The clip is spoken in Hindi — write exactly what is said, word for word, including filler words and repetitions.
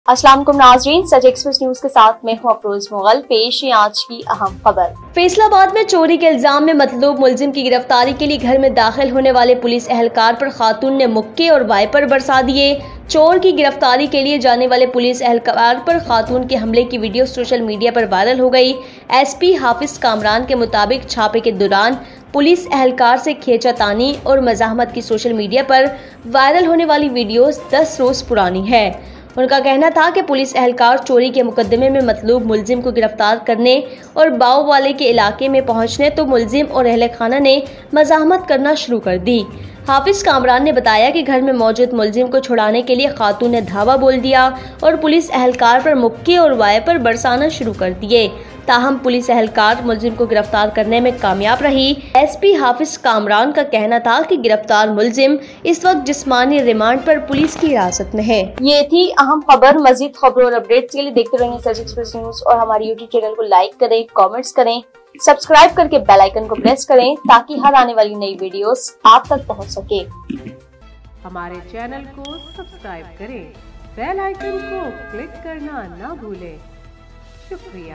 अस्सलाम वालेकुम नाज़रीन, सच एक्सप्रेस न्यूज के साथ मैं हूं अफरोज मुगल। पेश है आज की अहम खबर। फैसलाबाद में चोरी के इल्जाम में मतलूब मुलजिम की गिरफ्तारी के लिए घर में दाखिल होने वाले पुलिस एहलकार पर खातून ने मुक्के और वाइपर बरसा दिए। चोर की गिरफ्तारी के लिए जाने वाले पुलिस एहलकार पर खातून के हमले की वीडियो सोशल मीडिया पर वायरल हो गई। एसपी हाफिज कामरान के मुताबिक छापे के दौरान पुलिस एहलकार से खींचातानी और मज़ाहमत की सोशल मीडिया पर वायरल होने वाली वीडियोस दस रोज पुरानी है। उनका कहना था कि पुलिस एहलकार चोरी के मुकदमे में मतलूब मुलजिम को गिरफ्तार करने और बाव वाले के इलाके में पहुंचने तो मुलजिम और अहले खाना ने मज़ाहमत करना शुरू कर दी। हाफिज कामरान ने बताया कि घर में मौजूद मुलजिम को छुड़ाने के लिए खातून ने धावा बोल दिया और पुलिस एहलकार पर मुक्के और वाइपर बरसाना शुरू कर दिए। ताहम पुलिस एहलकार मुलजिम को गिरफ्तार करने में कामयाब रही। एसपी हाफिज कामरान का कहना था कि गिरफ्तार मुलजिम इस वक्त जिस्मानी रिमांड पर पुलिस की हिरासत में है। ये थी अहम खबर। मजीद खबरों और अपडेट्स के लिए देखते रहिए सच एक्सप्रेस न्यूज और हमारे यूट्यूब चैनल को लाइक करें, कमेंट्स करें, सब्सक्राइब करके बेल आइकन को प्रेस करें ताकि हर आने वाली नई वीडियोस आप तक पहुंच सके। हमारे चैनल को सब्सक्राइब करें, बेल आइकन को क्लिक करना ना भूलें। शुक्रिया।